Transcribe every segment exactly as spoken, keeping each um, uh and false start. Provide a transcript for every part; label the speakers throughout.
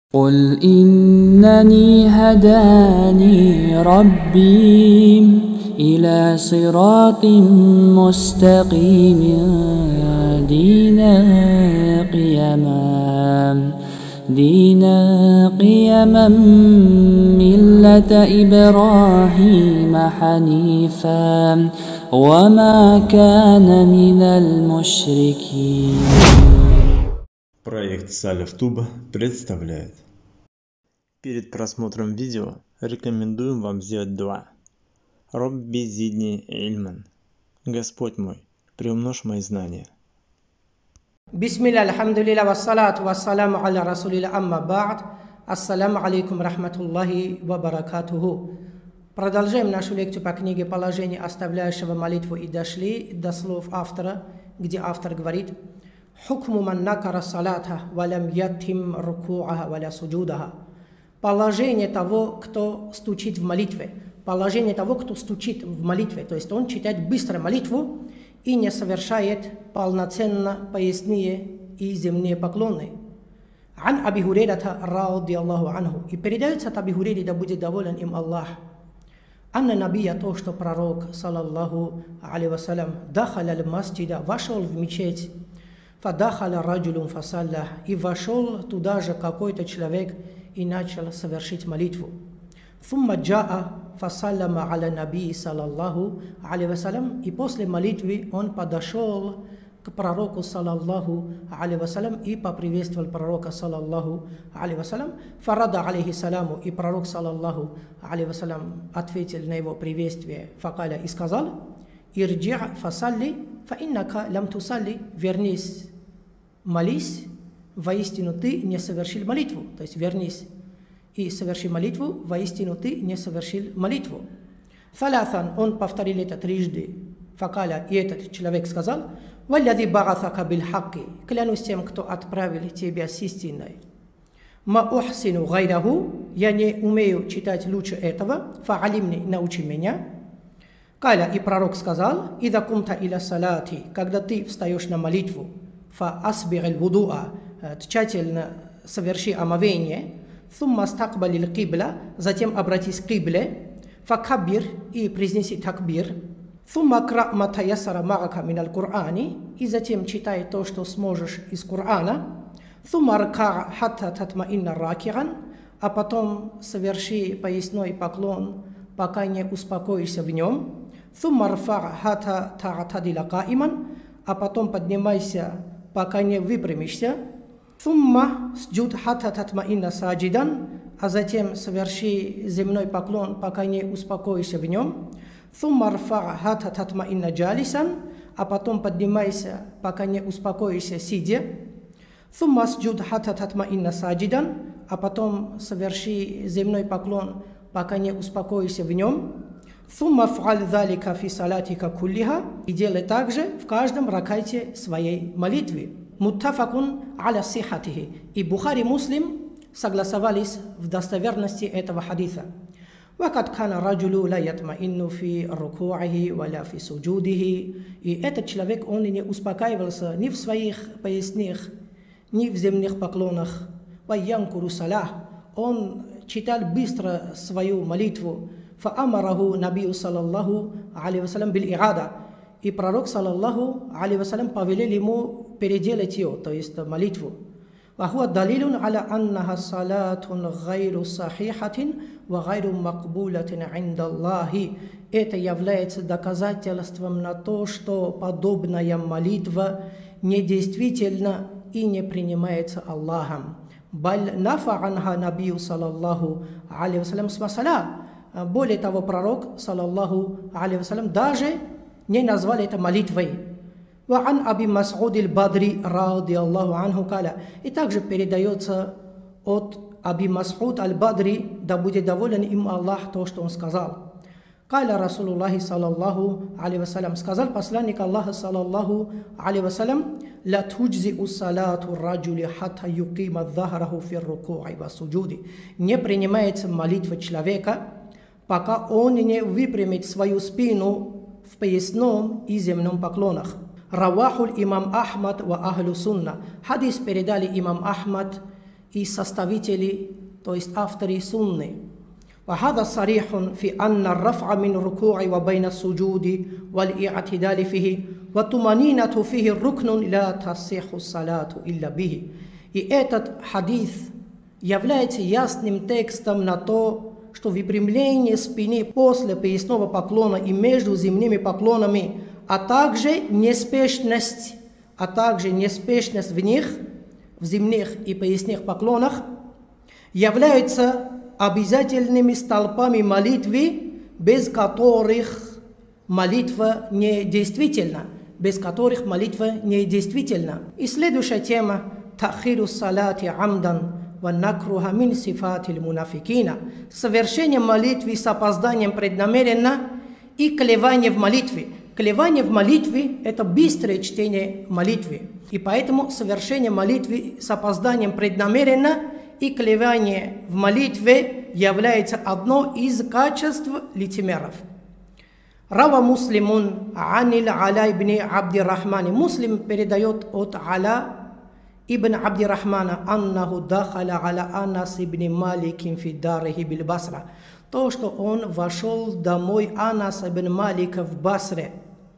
Speaker 1: قل إنني هداني ربي إلى صراط مستقيم دينا قيما دينا قيما ملة إبراهيم حنيفا وما كان من المشركين.
Speaker 2: Проект Салев Туба представляет. Перед просмотром видео рекомендуем вам сделать дуа. Робби зидни ильман. Господь мой, приумножь мои знания.
Speaker 3: Бисмилля, алхамдулилля, вассалату вассаламу аля расулилля, амма ба'д. Ассаламу алейкум рахматуллахи ва баракатуху. Продолжаем нашу лекцию по книге «Положение оставляющего молитву» и дошли до слов автора, где автор говорит: «Хукму ман накара салата валям ятим рукуаха валя суджудаха». Положение того, кто стучит в молитве. Положение того, кто стучит в молитве. То есть он читает быстро молитву и не совершает полноценно поясные и земные поклоны. Ан Аби Хурейрата ради Аллаху анху. И передается от Аби Хурейри, да будет доволен им Аллах. Анна набия, то, что пророк, саллаллаху алейхи вассалям, дахаля аль-масджида, вошел в мечеть, фадахаля раджулун фасалля, и вошел туда же какой-то человек и начал совершить молитву. Фумма джаа фасалляма аля наби, саллаллаху алейхи вассалям, и после молитвы он подошел к пророку, саллаллаху алейхи вассалям, и поприветствовал пророка, саллаллаху алейхи вассалям. Фарада алейхи саламу, и пророк, саллаллаху алейхи вассалям, ответил на его приветствие, факаля, и сказал: ирджи фасалли фа иннака лям тусалли, вернись, молись, воистину ты не совершил молитву. То есть вернись и соверши молитву, воистину ты не совершил молитву. Фалятхан, он повторил это трижды. Факаля, и этот человек сказал: валлади багасака бил хакки, клянусь тем, кто отправил тебя с истиной. Ма ухсину гайраху, я не умею читать лучше этого. Фаалимни, научи меня. Каля, и пророк сказал: ида кумта иля салати, когда ты встаешь на молитву, фа асбир аль вудуа, тщательно соверши омовение. Сумма стакбалил кибла, затем обратись к кибле. Фа кабир, и произнеси такбир. Сумма кра матаясара магака миналь Кур'ани, и затем читай то, что сможешь из Кур'ана. Сумма рка хатта татмаинна ракиран, а потом соверши поясной поклон, пока не успокоишься в нем. Сумма рфа хатта та'тадила каиман, а потом поднимайся, пока не выпрямишься. Сумма сджуд хатта татмаинна саджидан, а затем соверши земной поклон, пока не успокоишься в нем. Сумма рфа хатта татмаинна джалисан, а потом поднимайся, пока не успокоишься сидя. Сумма сджуд хатта татмаинна саджидан, а потом соверши земной поклон, пока не успокоишься в нем. Сумма ф'аль залика фи салатика куллиха, и делай также в каждом ракайте своей молитве. Муттафакун аля сихатихи, и Бухари Муслим согласовались в достоверности этого хадиса. Вакад кана раджулу ла ятмаинну фи рукуахи валя фи суджудихи, и этот человек, он не успокаивался ни в своих поясных, ни в земных поклонах. Ваянкуру салах, он читал быстро свою молитву. Фаамараху набию, саллаллаху алейхи вассалям, бил ирада, и пророк, саллаллаху алейхи вассалям, повелел ему переделать ее, то есть молитву. Вахуа далилун аля аннаха салатун гайру сахихатин ва гайру макбулатин индаллахи. Это является доказательством на то, что подобная молитва недействительна и не принимается Аллахом. Баль нафа анха набию, саллаллаху алейхи вассалям, смасаля. Более того, пророк, саллаллаху алейхи вассалям, даже не назвал это молитвой. Ва'ан Аби Мас'уд аль-Бадри ради Аллаху анху каля. И также передается от Аби Мас'уд аль-Бадри, да будет доволен им Аллах, то, что он сказал. Каля Расулуллахи, саллаллаху алейхи вассалям, сказал посланник Аллаха, саллаллаху алейхи вассалям: ла туджзи'у салату раджули хатта юкима захраху фи руку'i ва суджуди. Не принимается молитва человека, пока он не выпрямит свою спину в поясном и земном поклонах. Равахуль имам Ахмад ва ахлю сунна. Хадис передали имам Ахмад и составители, то есть авторы сунны. وهذا صريح في أن الرفع من الركوع وبين السجود والاعتدال فيه والطمأنينة فيه ركن لا تصح الصلاة إلا به. И этот хадис является ясным текстом на то, что выпрямление спины после поясного поклона и между земными поклонами, а также неспешность, а также неспешность в них, в земных и поясных поклонах, являются обязательными столпами молитвы, без которых молитва не действительна, без которых молитва не действительна. И следующая тема – тахиру салати амдан ва накруха мин сифатил мунафикина. Совершение молитвы с опозданием преднамеренно и клевание в молитве. Клевание в молитве – это быстрое чтение молитвы. И поэтому совершение молитвы с опозданием преднамеренно и клевание в молитве является одно из качеств лицемеров. Рава Муслимун анил Аля ибн Абдирахмани. Муслим передает от Аля ибн Абдирахмана аннаху дахаля аля Анас ибн Маликин фи дарихи бил Басра. То, что он вошел домой Анас ибн Малика в Басре.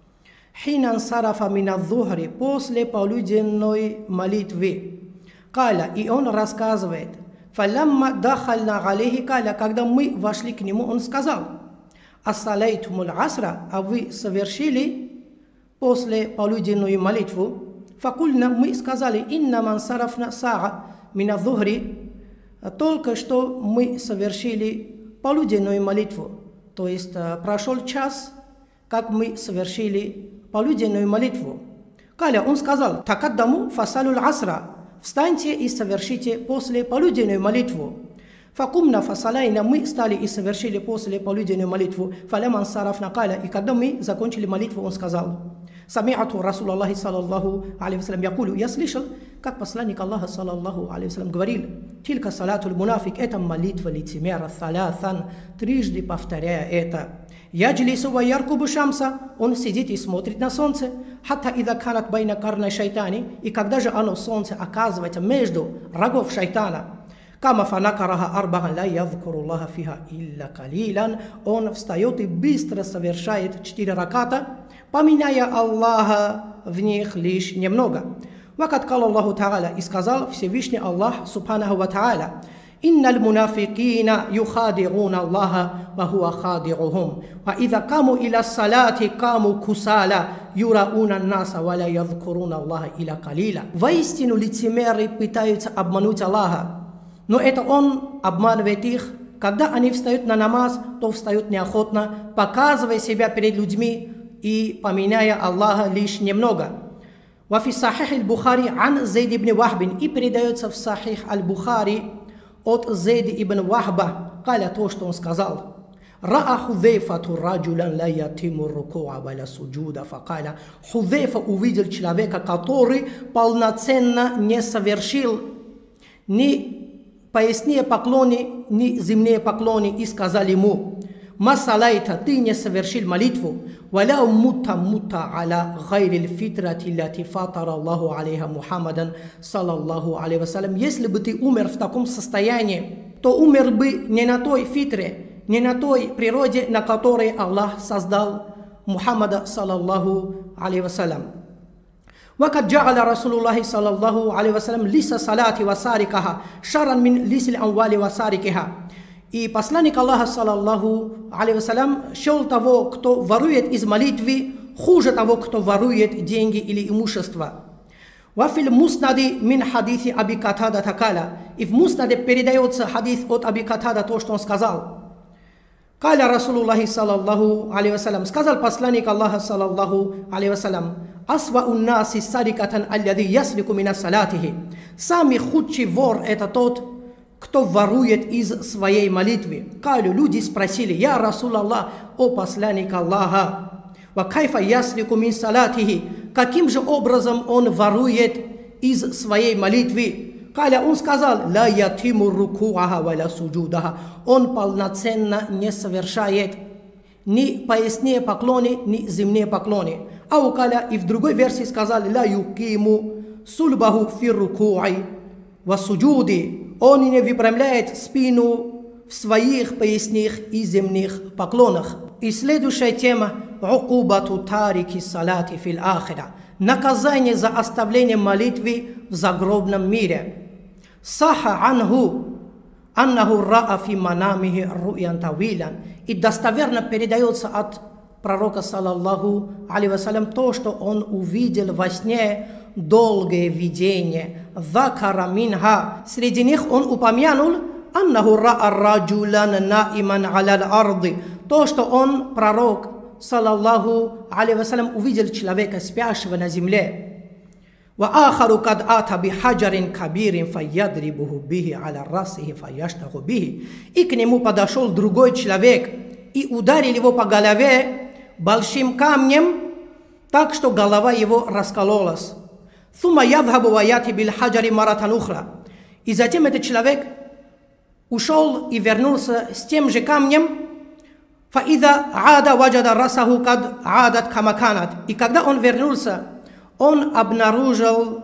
Speaker 3: Хинан сарафа мина зухри, после полуденной молитвы. Каля, и он рассказывает, фалямма дахальна алейхи каля, когда мы вошли к нему, он сказал, ассалайтумул асра, а вы совершили после полуденную молитву. Факульна, мы сказали, инна ман сарафна саа мина зухри, только что мы совершили полуденную молитву. То есть прошел час, как мы совершили полуденную молитву. Каля, он сказал, такаддаму фасалюл асра, встаньте и совершите после полуденную молитву. Факумна фасалайна, мы стали и совершили после полуденную молитву. Фаляман сарафна каля, и когда мы закончили молитву, он сказал, самиату Расул Аллахи саллаллаху алейхи вассалям якулю, я слышал, как посланник Аллаха саллаллаху алейхи вассалям говорил, тилька салатуль мунафик, это молитва лицемера, салятан, трижды повторяя это. Яджлису ва яркубу шамса, он сидит и смотрит на солнце, хатта ида канат байна карной шайтани, и когда же оно, солнце, оказывается между рогов шайтана, кама фанакараха арбахан ла ядзкуруллаха фиха илля калилан, он встает и быстро совершает четыре раката, поминая Аллаха в них лишь немного. Вакат кал Аллаху Та'аля, и сказал Всевышний Аллах Субханаху ва Та'аля, «Инналь мунафикина юхадируна Аллаха, ва хуа хадирухум, ва ида каму иля салати каму кусаля, юрауна наса, ва ля ядзкуруна Аллаха иля калила». Воистину лицемеры пытаются обмануть Аллаха, но это Он обманывает их. Когда они встают на намаз, то встают неохотно, показывая себя перед людьми и поминая Аллаха лишь немного. Вафи сахих аль-Бухари ан Зейд ибн Вахбин, и передается в сахих аль-Бухари от Зейд ибн Вахба, каля, то, что он сказал. Ра'a Худейфату раджулян ла ятиму рукуа валя суджуда, факаля. Худейфа увидел человека, который полноценно не совершил ни поясные поклоны, ни земные поклоны, и сказали ему, масалайта, ты не совершил молитву, валя мута мута аля гайрил фитрати лати фатара Аллаху алейха Мухаммадан саллаллаху алейхи вассалям. Если бы ты умер в таком состоянии, то умер бы не на той фитре, не на той природе, на которой Аллах создал Мухаммада саллаллаху алейхи вассалям. وقد جعل رسول الله صلى الله عليه وسلم ليس صلاة وسارقها شرا من ليس الأموال وسارقها. И посланник Аллаха саллаллаху алейхи вассалям счел того, кто ворует из молитвы, хуже того, кто ворует деньги или имущество. Вафиль муснади мин хадиси Аби Катада такаля. И в муснаде передается хадис от Аби Катада, то, что он сказал. Каля Расулуллахи саллаллаху алейхи вассалям, сказал посланник Аллаха саллаллаху алейхи вассалям, асва уннаси сарикатан аллади яслику мина салатихи. Самый худший вор это тот, кто ворует из своей молитвы. Калю, люди спросили, я Расул Аллах, о посланник Аллаха, ва кайфа яслику мин салатихи, каким же образом он ворует из своей молитвы? Каля, он сказал, ла ятиму рукуаха ва ля суджудаха, он полноценно не совершает ни поясные поклоны, ни земные поклоны. А у Каля и в другой версии сказали, ла юкиму сульбаху фир рукуай васуджуди, он не выпрямляет спину в своих поясных и земных поклонах. И следующая тема – «Укубату тарики салати фил ахира» – наказание за оставление молитвы в загробном мире. Саха анху аннаху ра'a фи манамихи ру'ян тавилян. И достоверно передается от пророка, саллаллаху алейхи вассалям, то, что он увидел во сне долгое видение. Закара минха. Среди них он упомянул аннаху ра'a раджулян наиман алял арды. То, что он, пророк, саллаллаху алейхи вассалям, увидел человека, спящего на земле. وآخر قد آتى بحجر كبير فيضربه به على رأسه فيشتغ به. И к нему подошел другой человек и ударил его по голове большим камнем, так что голова его раскололась. ثم يذهب ويأتي بالحجر مرة أخرى. И затем этот человек ушел и вернулся с тем же камнем. فإذا عاد وجد رأسه قد عادت كما كانت. И когда он вернулся, он обнаружил,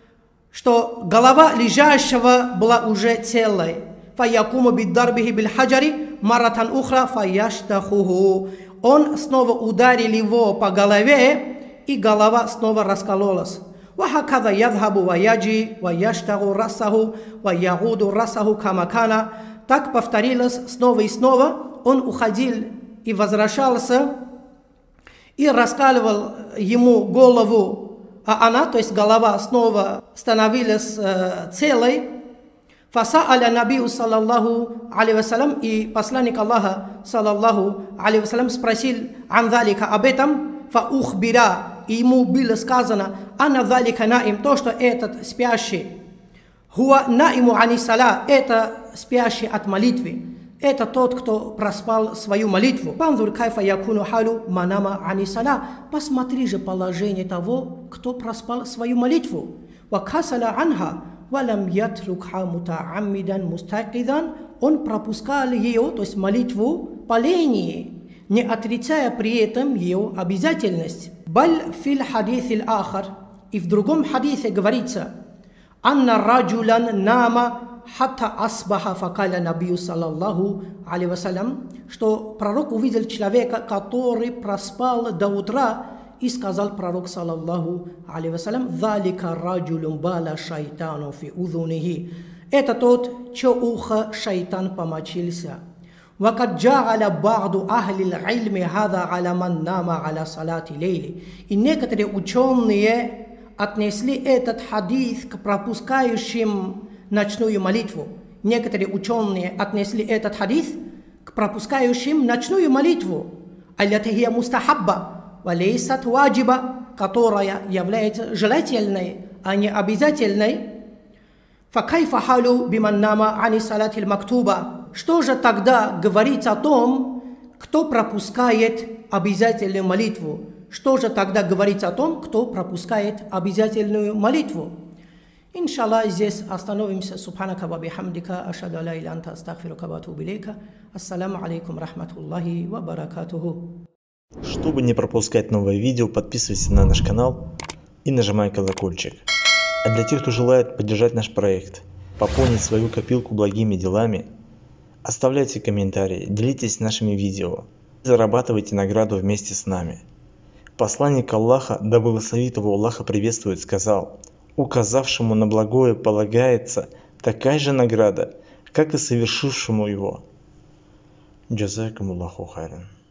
Speaker 3: что голова лежащего была уже целой. فَيَقُومُ بِالدَّرْبِهِ بِالْحَجَرِ مَرَّةً أُخْرَى فَيَشْتَخُهُ. Он снова ударил его по голове, и голова снова раскололась. وَهَكَذَا يَذْهَبُ وَيَجِي وَيَشْتَغُ رَأْسَهُ وَيَعُودُ رَأْسَهُ كَمَا كَانَ. Так повторилось снова и снова. Он уходил и возвращался, и раскалывал ему голову, а она, то есть голова, снова становилась э, целой. Фаса'аля набию, саллаллаху алейхи вассалям, и посланник Аллаха, саллаллаху алейхи вассалям, спросил ан залика об этом. Фаухбира, и ему было сказано, анна залика наим, то, что этот спящий, хуа наиму ани сала, это спящий от молитвы. Это тот, кто проспал свою молитву. Панзур кайфа якуну халю манама ани сала. Посмотри же положение того, кто проспал свою молитву. Вакасала анха валам ятрукха мутааммидан мустакидан. Он пропускал ее, то есть молитву, по лени, не отрицая при этом ее обязательность. Баль фил хадисил ахар. И в другом хадисе говорится, анна раджулян нама хатта асбаха факаля набию, саллаллаху алейхи вассалям, что пророк увидел человека, который проспал до утра, и сказал пророк, саллаллаху алейхи вассалям, «Залика раджулюм бала шайтану фи удунихи». Это тот, чье ухо шайтан помочился. «Вакад джа'аля ба'ду ахлил ильми хада аля ман нама аля салати лейли». И некоторые ученые отнесли этот хадис к пропускающим ночную молитву. Некоторые ученые отнесли этот хадис к пропускающим ночную молитву, аллятахия мустахабба, валейсат ваджиба, которая является желательной, а не обязательной. Факайфа халю биман нама ани салатил мактуба. Что же тогда говорить о том, кто пропускает обязательную молитву? Что же тогда говорить о том, кто пропускает обязательную молитву? Иншаллах, здесь остановимся. Субханака ва бихамдика, ашхаду ла иляха анта, астагфирука ва атубу илейка. Ассаламу алейкум рахматуллахи ва баракатуху.
Speaker 2: Чтобы не пропускать новые видео, подписывайся на наш канал и нажимай колокольчик. А для тех, кто желает поддержать наш проект, пополнить свою копилку благими делами, оставляйте комментарии, делитесь нашими видео, зарабатывайте награду вместе с нами. Посланник Аллаха, да благословит его Аллаха приветствует, сказал: указавшему на благое полагается такая же награда, как и совершившему его. Джазакумуллаху хайран.